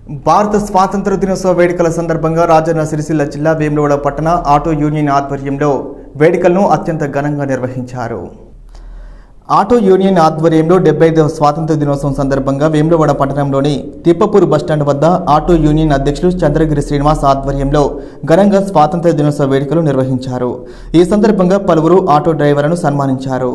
భారత స్వాతంత్ర దినోత్సవ వేడుకల సందర్భంగా రాజన్న సిరిసిల్ల జిల్లా వేములవాడ పట్టణ ఆటో యూనియన్ ఆధ్వర్యంలో వేడుకలను అత్యంత ఘనంగా నిర్వహించారు. ఆటో యూనియన్ ఆధ్వర్యంలో 75వ స్వాతంత్ర దినోత్సవం సందర్భంగా వేములవాడ పట్టణంలోని తిప్పపూర్ బస్టాండ్ వద్ద ఆటో యూనియన్ అధ్యక్షులు చంద్రగిరి శ్రీనివాస్ ఆధ్వర్యంలో ఘనంగా స్వాతంత్ర దినోత్సవ వేడుకలు నిర్వహించారు. ఈ సందర్భంగా పలువురు ఆటో డ్రైవర్లను సన్మానించారు.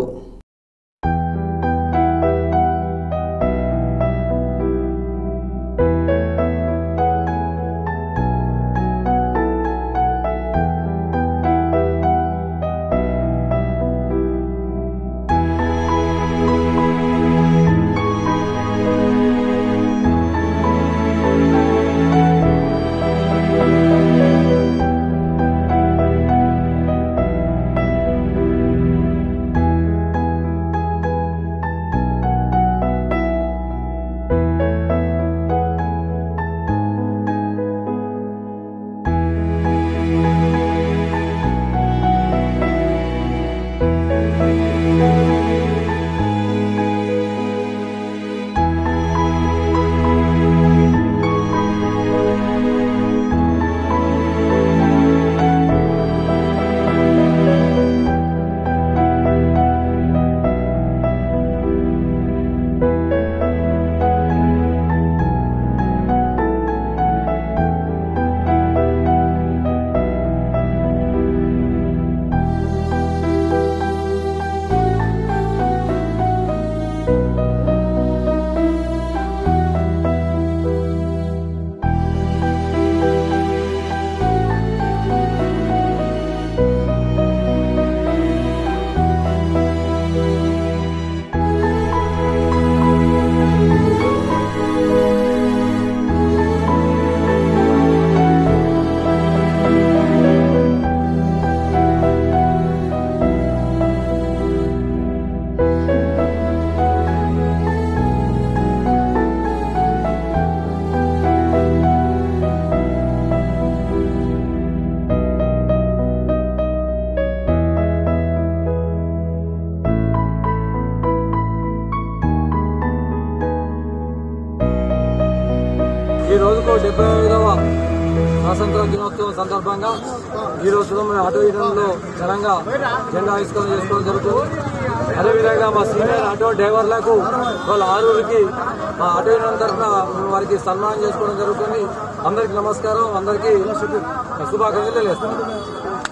ఈ రోజుకు 75వ స్వాతంత్ర దినోత్సవం సందర్భంగా ఈ రోజు మన ఆటో యూనియన్లో ఘనంగా జెండా ఆవిష్కరణ చేసుకోవడం జరుగుతుంది. అదేవిధంగా మా సీనియర్ ఆటో డ్రైవర్లకు వాళ్ళ ఆరుగురికి మా ఆటో యూనియన్ తరఫున వారికి సన్మానం చేసుకోవడం జరుగుతుంది. అందరికీ నమస్కారం, అందరికీ శుభాకాంక్షలు తెలియజేస్తున్నాను.